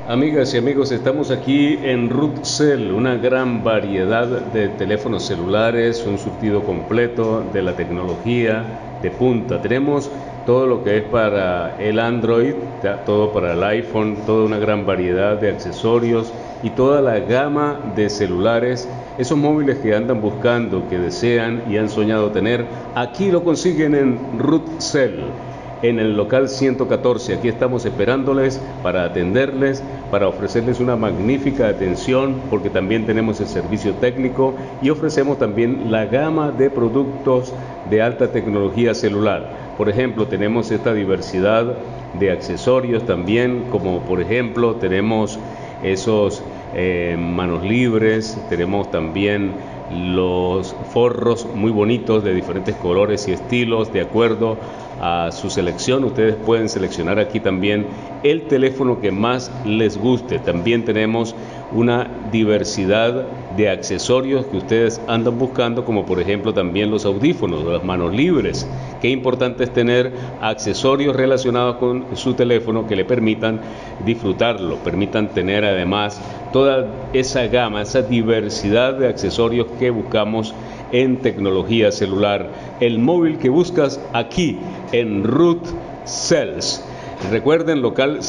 Amigas y amigos, estamos aquí en Rutcell, una gran variedad de teléfonos celulares, un surtido completo de la tecnología de punta. Tenemos todo lo que es para el Android, todo para el iPhone, toda una gran variedad de accesorios y toda la gama de celulares, esos móviles que andan buscando, que desean y han soñado tener, aquí lo consiguen en Rutcell, en el local 114. Aquí estamos esperándoles para atenderles, para ofrecerles una magnífica atención, porque también tenemos el servicio técnico y ofrecemos también la gama de productos de alta tecnología celular. Por ejemplo, tenemos esta diversidad de accesorios también, como por ejemplo tenemos esos manos libres, tenemos también los forros muy bonitos de diferentes colores y estilos de acuerdo a su selección. Ustedes pueden seleccionar aquí también el teléfono que más les guste. También tenemos una diversidad de accesorios que ustedes andan buscando, como por ejemplo también los audífonos, las manos libres. Qué importante es tener accesorios relacionados con su teléfono que le permitan disfrutarlo, permitan tener además toda esa gama, esa diversidad de accesorios que buscamos en tecnología celular. El móvil que buscas aquí en Rutcell. Recuerden, local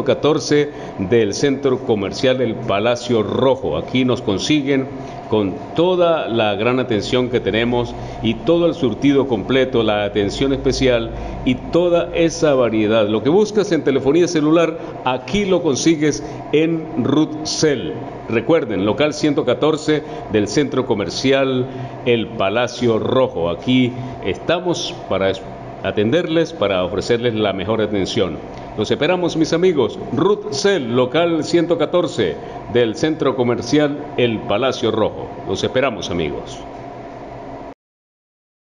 114 del centro comercial El Palacio Rojo. Aquí nos consiguen con toda la gran atención que tenemos y todo el surtido completo, la atención especial y toda esa variedad. Lo que buscas en telefonía celular, aquí lo consigues en Rutcell. Recuerden, local 114 del centro comercial El Palacio Rojo. Aquí estamos para atenderles, para ofrecerles la mejor atención. Los esperamos, mis amigos. Rutcell, local 114 del centro comercial El Palacio Rojo. Los esperamos, amigos.